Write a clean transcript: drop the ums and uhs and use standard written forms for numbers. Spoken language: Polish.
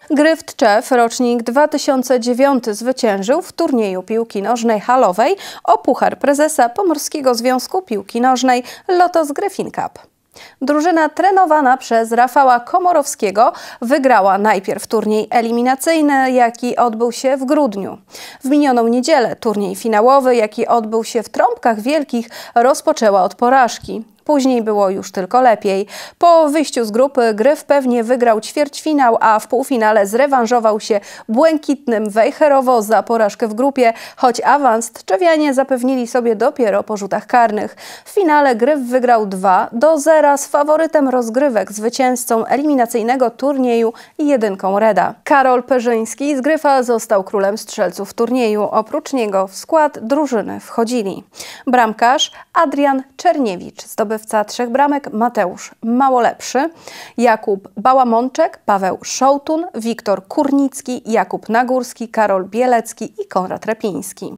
Gryf Tczew, rocznik 2009, zwyciężył w turnieju piłki nożnej halowej o Puchar Prezesa Pomorskiego Związku Piłki Nożnej Lotos Gryfin Cup. Drużyna trenowana przez Rafała Komorowskiego wygrała najpierw turniej eliminacyjny, jaki odbył się w grudniu. W minioną niedzielę turniej finałowy, jaki odbył się w Trąbkach Wielkich, rozpoczęła od porażki. Później było już tylko lepiej. Po wyjściu z grupy Gryf pewnie wygrał ćwierćfinał, a w półfinale zrewanżował się błękitnym Wejherowo za porażkę w grupie, choć awans tczewianie zapewnili sobie dopiero po rzutach karnych. W finale Gryf wygrał 2-0 z faworytem rozgrywek, zwycięzcą eliminacyjnego turnieju i jedynką Reda. Karol Perzyński z Gryfa został królem strzelców turnieju. Oprócz niego w skład drużyny wchodzili bramkarz Adrian Czerniewicz, zdobywca 3 bramek Mateusz Małolepszy, Jakub Bałamonczek, Paweł Szołtun, Wiktor Kurnicki, Jakub Nagórski, Karol Bielecki i Konrad Repiński.